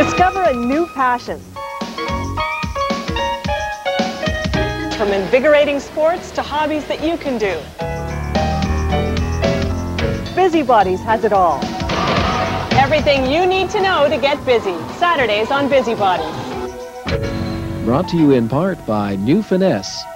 Discover a new passion. From invigorating sports to hobbies that you can do. Busybodies has it all. Everything you need to know to get busy. Saturdays on Busybodies. Brought to you in part by New Finesse.